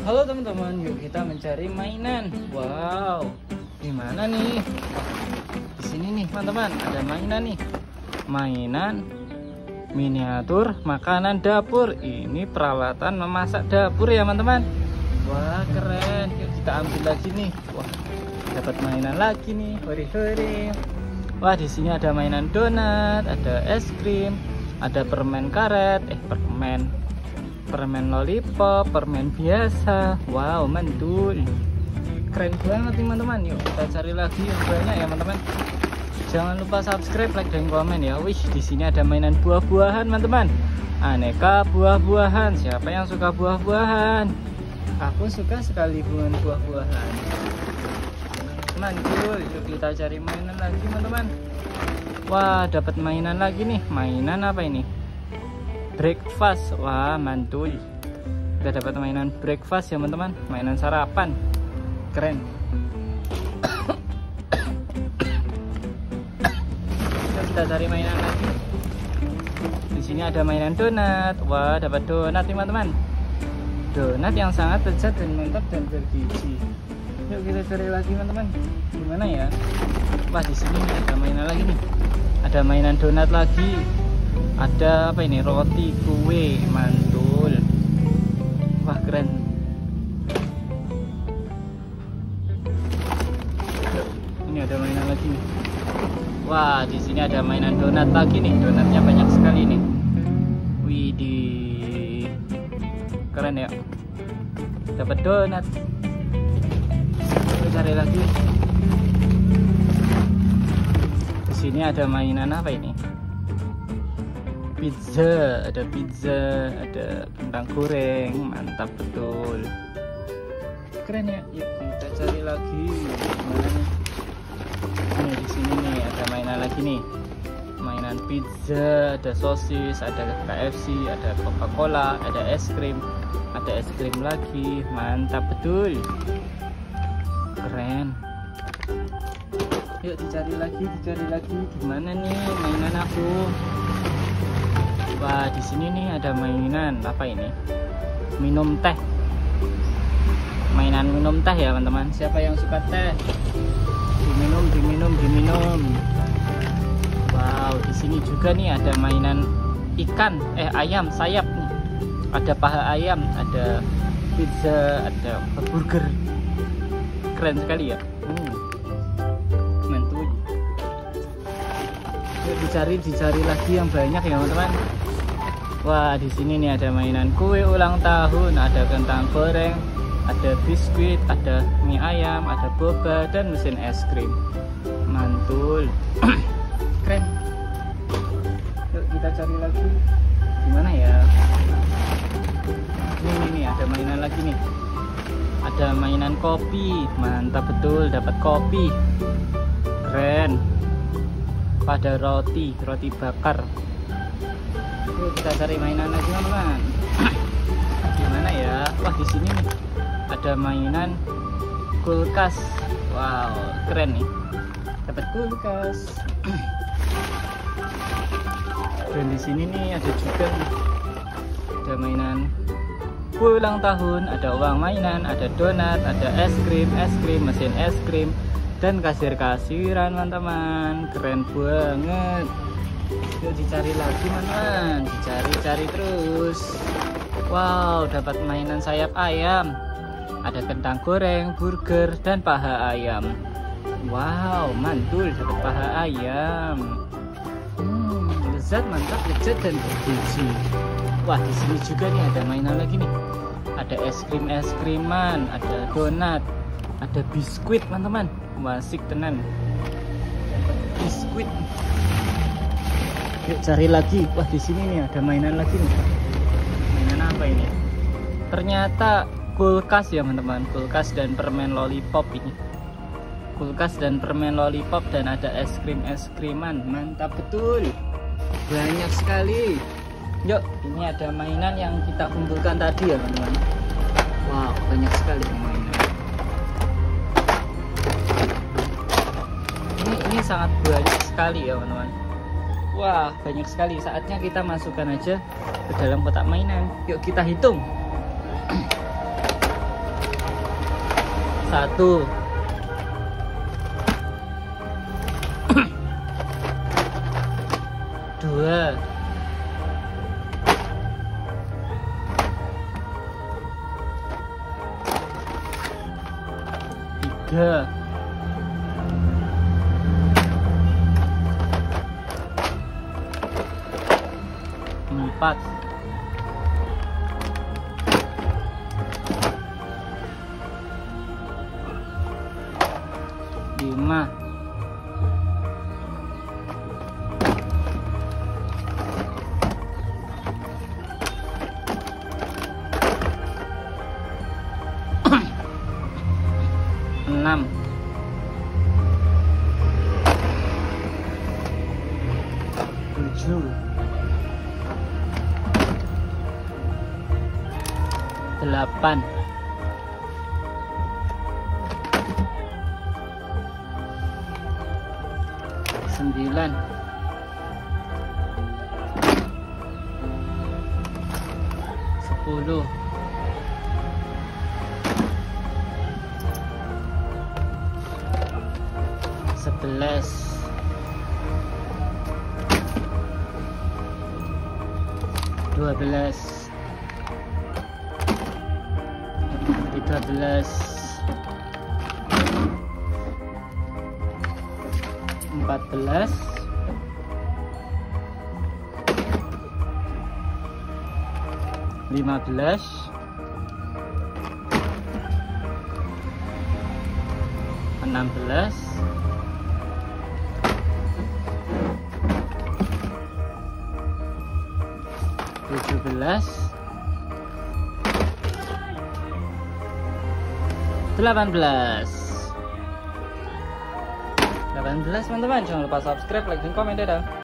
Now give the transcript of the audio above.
Halo teman-teman, yuk kita mencari mainan. Wow, gimana nih? Di sini nih teman-teman, ada mainan nih. Mainan miniatur makanan dapur. Ini peralatan memasak dapur ya teman-teman. Wah keren, yuk kita ambil lagi nih. Wah, dapat mainan lagi nih. Hore-hore. Wah, di sini ada mainan donat, ada es krim, ada permen karet, permen lollipop, permen biasa. Wow, mantul. Keren banget teman-teman. Yuk kita cari lagi yang banyak ya teman-teman. Jangan lupa subscribe, like dan komen ya. Wih, di sini ada mainan buah-buahan teman-teman. Aneka buah-buahan. Siapa yang suka buah-buahan? Aku suka sekali dengan buah-buahan. Mantul. Yuk kita cari mainan lagi teman-teman. Wah, dapat mainan lagi nih. Mainan apa ini? Breakfast. Wah, mantul. Kita dapat mainan breakfast ya teman-teman. Mainan sarapan. Keren. Kita cari mainan lagi. Di sini ada mainan donat. Wah, dapat donat teman-teman. Donat yang sangat lezat dan mantap dan bergizi. Yuk kita cari lagi teman-teman. Gimana ya? Wah, di sini ada mainan lagi nih. Ada mainan donat lagi. Ada apa ini? Roti kue, mantul. Wah, keren. Ini ada mainan lagi nih. Wah, di sini ada mainan donat lagi nih. Donatnya banyak sekali nih. Widih, keren ya. Dapat donat. Kita cari lagi. Di sini ada mainan apa ini? Pizza, ada kentang goreng, mantap betul. Keren ya. Yuk kita cari lagi. Mana nih? Nih di sini nih ada mainan lagi nih. Mainan pizza, ada sosis, ada KFC, ada Coca-Cola, ada es krim lagi. Mantap betul. Keren. Yuk dicari lagi. Gimana nih mainan aku? Wah, di sini nih ada mainan apa ini? Minum teh. Mainan minum teh ya teman-teman. Siapa yang suka teh? Diminum. Wow, di sini juga nih ada mainan ikan, ayam sayap nih. Ada paha ayam, ada pizza, ada burger. Keren sekali ya. Mantul. Yuk dicari lagi yang banyak ya teman-teman. Wah, di sini nih ada mainan kue ulang tahun, ada kentang goreng, ada biskuit, ada mie ayam, ada boba, dan mesin es krim. Mantul. Keren. Yuk kita cari lagi. Gimana ya? Ini ada mainan lagi nih. Ada mainan kopi. Mantap betul, dapat kopi. Keren. Pada roti bakar. Yuk kita cari mainan lagi teman-teman. Gimana ya? Wah, di sini nih ada mainan kulkas. Wow, keren nih. Dapat kulkas. Dan di sini nih ada juga nih. Ada mainan kue ulang tahun, ada uang mainan, ada donat, ada es krim, mesin es krim, dan kasir-kasiran teman-teman. Keren banget. Yuk dicari lagi teman-teman. Dicari terus. Wow, dapat mainan sayap ayam. Ada kentang goreng, burger, dan paha ayam. Wow, mantul, dapat paha ayam. Lezat, mantap, lezat dan bergizi. Wah, di sini juga nih ada mainan lagi nih. Ada es kriman, ada donat, ada biskuit teman-teman. Wah, asik tenan. Biskuit. Yuk cari lagi. Wah, di sini nih ada mainan lagi nih. Mainan apa ini? Ternyata kulkas ya teman-teman. Kulkas dan permen lollipop ini. Kulkas dan permen lollipop, dan ada es kriman. Mantap betul. Banyak sekali. Yuk, ini ada mainan yang kita kumpulkan tadi ya teman-teman. Wow, banyak sekali mainan. Ini sangat banyak sekali ya teman-teman. Wah, banyak sekali. Saatnya kita masukkan aja ke dalam kotak mainan. Yuk kita hitung. 1, 2, 3, 4, 5, 6, 7, 8, 9, 10, 11, 12, 13, 14, 15, 16, 17, 18, teman-teman. Jangan lupa subscribe, like, dan komen. Dadah.